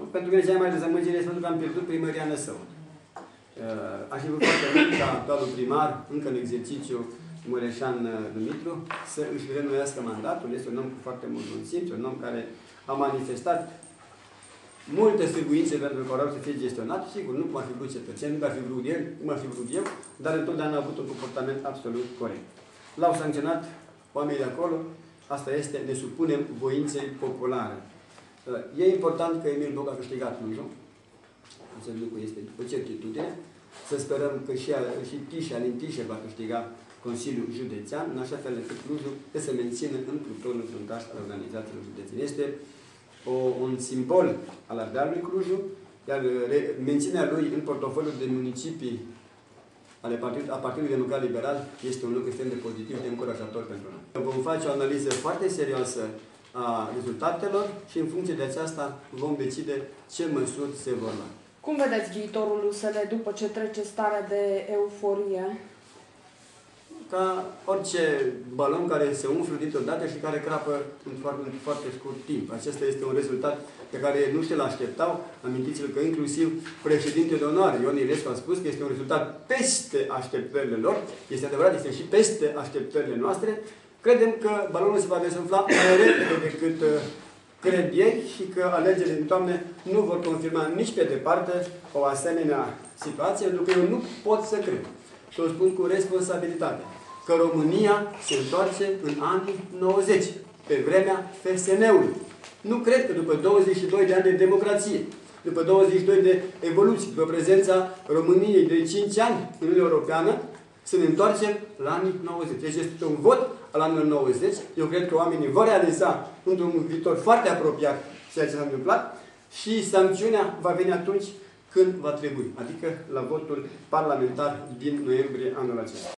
pentru mine cea mai mare dezamăgire este pentru că am pierdut primăria Năsău. Aș fi vrut foarte mult ca actualul primar, încă în exercițiu, Mureșan Dumitru, să își reînnoiască mandatul. Este un om cu foarte mult bun simț, un om care a manifestat multe sârguințe pentru că orașul să fie gestionat. Sigur, nu cum ar fi vrut cetățeni, nu cum ar fi vrut el, cum ar fi vrut eu, dar întotdeauna a avut un comportament absolut corect. L-au sancționat oamenii de acolo, asta este, ne supunem voinței populare. E important că Emil Boc a câștigat Clujul. Acest lucru este o certitudine. Să sperăm că și Tișa, Alin Tișe va câștiga Consiliul Județean, în așa fel încât Clujul să se mențină în plutonul fruntaș al organizațiilor județene. Este un simbol al ardealului Clujul, iar menținerea lui în portofoliul de municipii a Partidului Democrat Liberal este un lucru extrem de pozitiv, de încurajator pentru noi. Vom face o analiză foarte serioasă a rezultatelor și în funcție de aceasta vom decide ce măsuri se vor lua. Cum vedeți viitorul USL după ce trece starea de euforie? Ca orice balon care se umflă dintr-o dată și care crapă în foarte scurt timp. Acesta este un rezultat pe care nu și-l așteptau. Amintiți-vă că inclusiv președintele de onoare, Ion Iliescu, a spus că este un rezultat peste așteptările lor. Este adevărat, este și peste așteptările noastre. Credem că balonul se va desumfla mai repede decât cred ei și că alegerile din toamnă nu vor confirma nici pe departe o asemenea situație, pentru că eu nu pot să cred. Și o spun cu responsabilitate, că România se întoarce în anii 90, pe vremea FSN-ului. Nu cred că după 22 de ani de democrație, după 22 de evoluții, după prezența României de 5 ani în Uniunea Europeană, să ne întoarcem la anii 90. Deci este un vot al anilor 90. Eu cred că oamenii vor realiza într-un viitor foarte apropiat ceea ce s-a întâmplat și sancțiunea va veni atunci când va trebui, adică la votul parlamentar din noiembrie anul acesta.